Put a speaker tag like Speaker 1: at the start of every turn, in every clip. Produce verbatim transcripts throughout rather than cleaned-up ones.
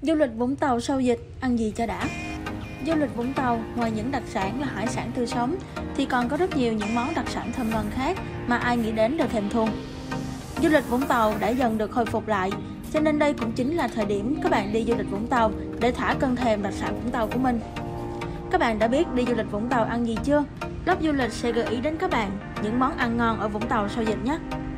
Speaker 1: Du lịch Vũng Tàu sau dịch, ăn gì cho đã. Du lịch Vũng Tàu ngoài những đặc sản là hải sản tươi sống thì còn có rất nhiều những món đặc sản thơm ngon khác mà ai nghĩ đến đều thèm thuồng. Du lịch Vũng Tàu đã dần được hồi phục lại, cho nên đây cũng chính là thời điểm các bạn đi du lịch Vũng Tàu để thỏa cơn thèm đặc sản Vũng Tàu của mình. Các bạn đã biết đi du lịch Vũng Tàu ăn gì chưa? Blog du lịch sẽ gợi ý đến các bạn những món ăn ngon ở Vũng Tàu sau dịch nhé.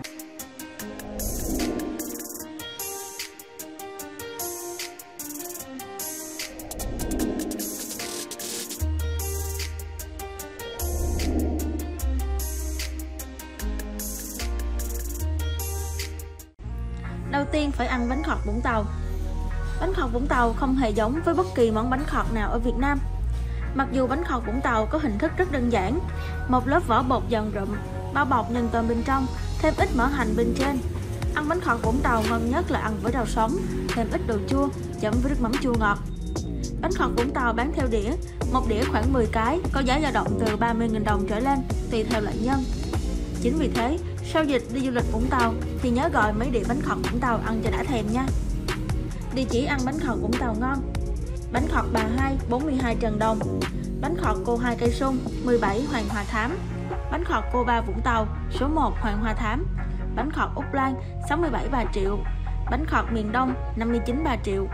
Speaker 1: Đầu tiên phải ăn bánh khọt Vũng Tàu. Bánh khọt Vũng Tàu không hề giống với bất kỳ món bánh khọt nào ở Việt Nam. Mặc dù bánh khọt Vũng Tàu có hình thức rất đơn giản, một lớp vỏ bột giòn rụm, bao bọc nhân tôm bên trong, thêm ít mỡ hành bên trên. Ăn bánh khọt Vũng Tàu ngon nhất là ăn với rau sống, thêm ít đồ chua, chấm với nước mắm chua ngọt. Bánh khọt Vũng Tàu bán theo đĩa, một đĩa khoảng mười cái, có giá dao động từ ba mươi nghìn đồng trở lên, tùy theo loại nhân. Chính vì thế, sau dịch đi du lịch Vũng Tàu thì nhớ gọi mấy đĩa bánh khọt Vũng Tàu ăn cho đã thèm nha. Địa chỉ ăn bánh khọt Vũng Tàu ngon: bánh khọt Bà Hai, bốn mươi hai Trần Đồng; bánh khọt Cô Hai Cây Sung, mười bảy Hoàng Hoa Thám; bánh khọt Cô Ba Vũng Tàu, số một Hoàng Hoa Thám; bánh khọt Úc Lan, sáu mươi bảy Bà Triệu; bánh khọt Miền Đông, năm mươi chín Bà Triệu.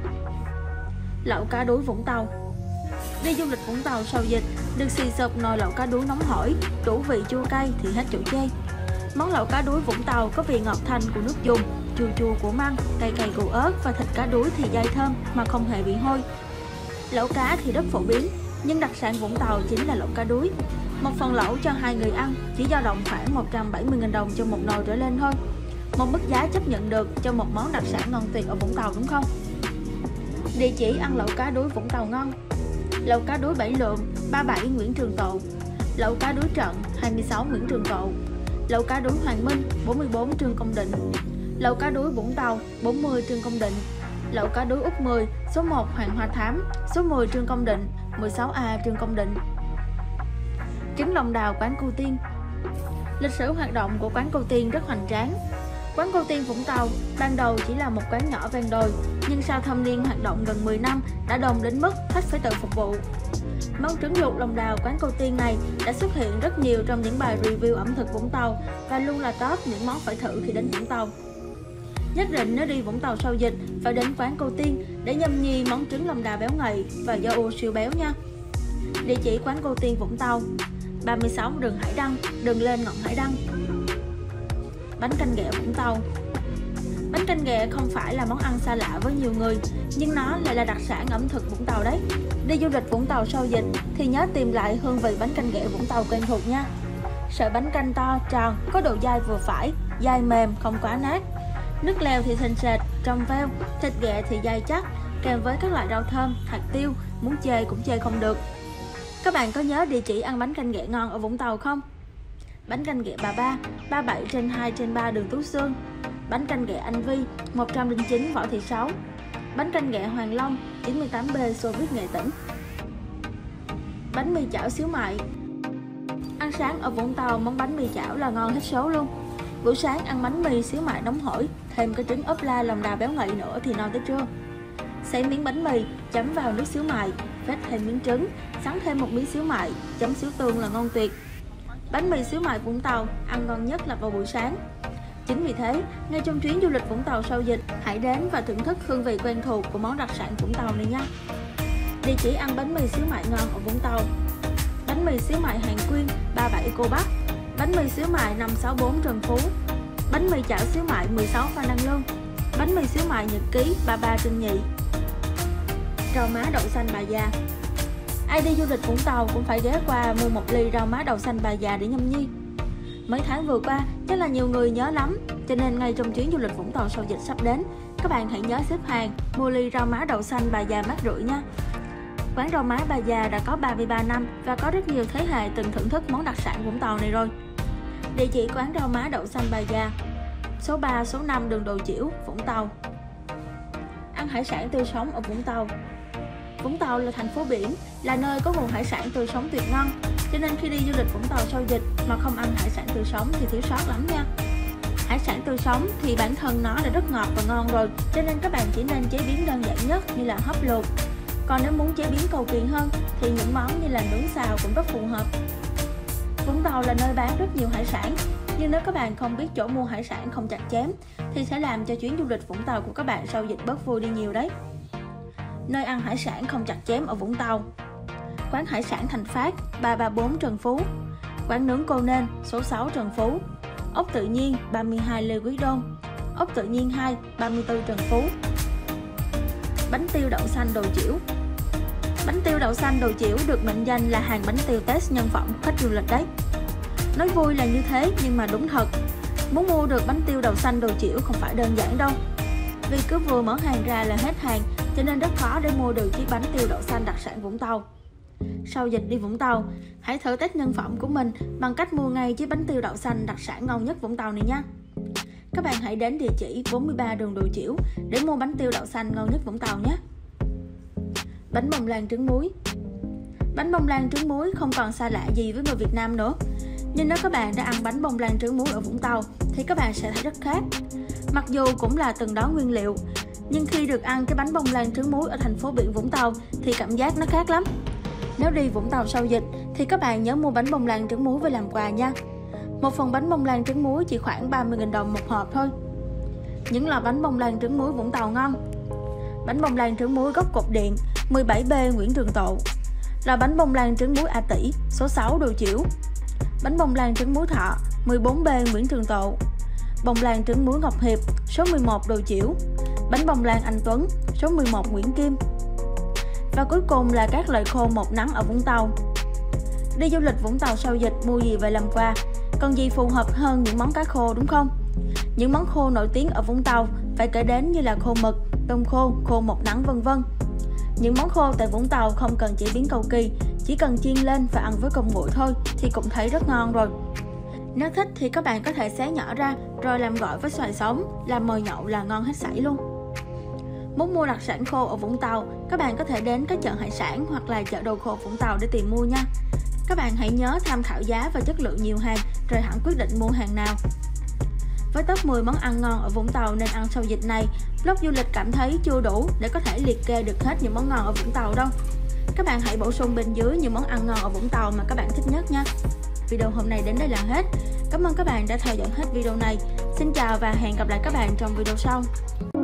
Speaker 1: Lẩu cá đuối Vũng Tàu. Đi du lịch Vũng Tàu sau dịch được xì sụp nồi lẩu cá đuối nóng hổi, đủ vị chua cay thì hết chỗ chê. Món lẩu cá đuối Vũng Tàu có vị ngọt thanh của nước dùng, chua chua của măng, cay cay của ớt và thịt cá đuối thì dai thơm mà không hề bị hôi. Lẩu cá thì rất phổ biến, nhưng đặc sản Vũng Tàu chính là lẩu cá đuối. Một phần lẩu cho hai người ăn chỉ dao động khoảng một trăm bảy mươi nghìn đồng cho một nồi trở lên thôi. Một mức giá chấp nhận được cho một món đặc sản ngon tuyệt ở Vũng Tàu đúng không? Địa chỉ ăn lẩu cá đuối Vũng Tàu ngon: lẩu cá đuối Bảy Lượng, ba mươi bảy Nguyễn Trường Tộ; lẩu cá đuối Trận, hai mươi sáu Nguyễn Trường Tộ; lẩu cá đuối Hoàng Minh, bốn mươi bốn Trương Công Định; lẩu cá đuối Vũng Tàu, bốn mươi Trương Công Định; lẩu cá đuối Úc mười, số một Hoàng Hoa Thám, số mười Trương Công Định, mười sáu A Trương Công Định. Trứng lòng đào quán Cô Tiên. Lịch sử hoạt động của quán Cô Tiên rất hoành tráng. Quán Cô Tiên Vũng Tàu ban đầu chỉ là một quán nhỏ ven đồi, nhưng sau thâm niên hoạt động gần mười năm đã đồng đến mức khách phải tự phục vụ. Món trứng luộc lòng đào quán Cô Tiên này đã xuất hiện rất nhiều trong những bài review ẩm thực Vũng Tàu và luôn là top những món phải thử khi đến Vũng Tàu. Nhất định nếu đi Vũng Tàu sau dịch phải đến quán Cô Tiên để nhâm nhi món trứng lòng đào béo ngậy và do ô siêu béo nha. Địa chỉ quán Cô Tiên Vũng Tàu: ba mươi sáu đường Hải Đăng, đường lên ngọn Hải Đăng. Bánh canh ghẹ Vũng Tàu. Bánh canh ghẹ không phải là món ăn xa lạ với nhiều người, nhưng nó lại là đặc sản ẩm thực Vũng Tàu đấy. Đi du lịch Vũng Tàu sau dịch thì nhớ tìm lại hương vị bánh canh ghẹ Vũng Tàu quen thuộc nha. Sợi bánh canh to, tròn, có độ dai vừa phải, dai mềm, không quá nát. Nước lèo thì sền sệt, trong veo, thịt ghẹ thì dai chắc, kèm với các loại rau thơm, hạt tiêu, muốn chê cũng chê không được. Các bạn có nhớ địa chỉ ăn bánh canh ghẹ ngon ở Vũng Tàu không? Bánh canh ghẹ Bà Ba, ba mươi bảy trên hai trên ba đường Tú Xương; bánh canh ghẹ Anh Vi, một trăm lẻ chín Võ Thị Sáu; bánh canh ghẹ Hoàng Long, chín mươi tám B Xô Viết Nghệ Tĩnh. Bánh mì chảo xíu mại. Ăn sáng ở Vũng Tàu món bánh mì chảo là ngon hết số luôn. Buổi sáng ăn bánh mì xíu mại nóng hổi, thêm cái trứng ốp la lòng đào béo ngậy nữa thì no tới trưa. Xay miếng bánh mì, chấm vào nước xíu mại, vết thêm miếng trứng, sắn thêm một miếng xíu mại, chấm xíu tương là ngon tuyệt. Bánh mì xíu mại Vũng Tàu ăn ngon nhất là vào buổi sáng. Chính vì thế, ngay trong chuyến du lịch Vũng Tàu sau dịch, hãy đến và thưởng thức hương vị quen thuộc của món đặc sản Vũng Tàu này nha. Địa chỉ ăn bánh mì xíu mại ngon ở Vũng Tàu: bánh mì xíu mại Hàng Quyên, ba mươi bảy Cô Bắc; bánh mì xíu mại năm sáu bốn Trần Phú; bánh mì chảo xíu mại mười sáu Phan Đăng Lương; bánh mì xíu mại Nhật Ký, ba mươi ba Trương Nhị. Rau má đậu xanh Bà Già. Ai đi du lịch Vũng Tàu cũng phải ghé qua mua một ly rau má đậu xanh Bà Già để nhâm nhi. Mấy tháng vừa qua chắc là nhiều người nhớ lắm, cho nên ngay trong chuyến du lịch Vũng Tàu sau dịch sắp đến, các bạn hãy nhớ xếp hàng mua ly rau má đậu xanh Bà Già mát rượi nha. Quán rau má Bà Già đã có ba mươi ba năm và có rất nhiều thế hệ từng thưởng thức món đặc sản Vũng Tàu này rồi. Địa chỉ quán rau má đậu xanh Bà Già: số ba, số năm đường Đồ Chiểu, Vũng Tàu. Ăn hải sản tươi sống ở Vũng Tàu. Vũng Tàu là thành phố biển, là nơi có nguồn hải sản tươi sống tuyệt ngon, cho nên khi đi du lịch Vũng Tàu sau dịch mà không ăn hải sản tươi sống thì thiếu sót lắm nha. Hải sản tươi sống thì bản thân nó đã rất ngọt và ngon rồi, cho nên các bạn chỉ nên chế biến đơn giản nhất như là hấp luộc. Còn nếu muốn chế biến cầu kỳ hơn thì những món như là nướng xào cũng rất phù hợp. Vũng Tàu là nơi bán rất nhiều hải sản, nhưng nếu các bạn không biết chỗ mua hải sản không chặt chém thì sẽ làm cho chuyến du lịch Vũng Tàu của các bạn sau dịch bớt vui đi nhiều đấy. Nơi ăn hải sản không chặt chém ở Vũng Tàu: quán hải sản Thành Phát ba ba bốn Trần Phú, quán nướng Cô Nên số sáu Trần Phú, ốc tự nhiên ba mươi hai Lê Quý Đôn, ốc tự nhiên hai ba mươi tư Trần Phú. Bánh tiêu đậu xanh Đồi Chiểu. Bánh tiêu đậu xanh Đồi Chiểu được mệnh danh là hàng bánh tiêu test nhân phẩm của khách du lịch đấy. Nói vui là như thế nhưng mà đúng thật, muốn mua được bánh tiêu đậu xanh Đồi Chiểu không phải đơn giản đâu. Vì cứ vừa mở hàng ra là hết hàng, cho nên rất khó để mua được chiếc bánh tiêu đậu xanh đặc sản Vũng Tàu. Sau dịch đi Vũng Tàu, hãy thử test nhân phẩm của mình bằng cách mua ngay chiếc bánh tiêu đậu xanh đặc sản ngon nhất Vũng Tàu này nha. Các bạn hãy đến địa chỉ bốn mươi ba đường Đồi Chiểu để mua bánh tiêu đậu xanh ngon nhất Vũng Tàu nhé. Bánh bông lan trứng muối. Bánh bông lan trứng muối không còn xa lạ gì với người Việt Nam nữa. Nhưng nếu các bạn đã ăn bánh bông lan trứng muối ở Vũng Tàu thì các bạn sẽ thấy rất khác. Mặc dù cũng là từng đó nguyên liệu, nhưng khi được ăn cái bánh bông lan trứng muối ở thành phố biển Vũng Tàu thì cảm giác nó khác lắm. Nếu đi Vũng Tàu sau dịch thì các bạn nhớ mua bánh bông lan trứng muối về làm quà nha. Một phần bánh bông lan trứng muối chỉ khoảng ba mươi nghìn đồng một hộp thôi. Những lò bánh bông lan trứng muối Vũng Tàu ngon: bánh bông lan trứng muối gốc Cột Điện mười bảy B Nguyễn Trường Tộ, lò bánh bông lan trứng muối A Tỷ số sáu Đồi Chiểu, bánh bông lan trứng muối Thọ mười bốn B Nguyễn Trường Tộ, bông lan trứng muối Ngọc Hiệp số mười một Đồi Chiểu, bánh bông lan Anh Tuấn số mười một Nguyễn Kim. Và cuối cùng là các loại khô một nắng ở Vũng Tàu. Đi du lịch Vũng Tàu sau dịch mua gì về làm quà, còn gì phù hợp hơn những món cá khô đúng không? Những món khô nổi tiếng ở Vũng Tàu phải kể đến như là khô mực, tôm khô, khô một nắng vân vân. Những món khô tại Vũng Tàu không cần chế biến cầu kỳ, chỉ cần chiên lên và ăn với cơm nguội thôi thì cũng thấy rất ngon rồi. Nếu thích thì các bạn có thể xé nhỏ ra rồi làm gỏi với xoài sống, làm mồi nhậu là ngon hết sảy luôn. Muốn mua đặc sản khô ở Vũng Tàu, các bạn có thể đến các chợ hải sản hoặc là chợ đồ khô Vũng Tàu để tìm mua nha. Các bạn hãy nhớ tham khảo giá và chất lượng nhiều hàng rồi hẳn quyết định mua hàng nào. Với top mười món ăn ngon ở Vũng Tàu nên ăn sau dịch này, blog du lịch cảm thấy chưa đủ để có thể liệt kê được hết những món ngon ở Vũng Tàu đâu. Các bạn hãy bổ sung bên dưới những món ăn ngon ở Vũng Tàu mà các bạn thích nhất nha. Video hôm nay đến đây là hết. Cảm ơn các bạn đã theo dõi hết video này. Xin chào và hẹn gặp lại các bạn trong video sau.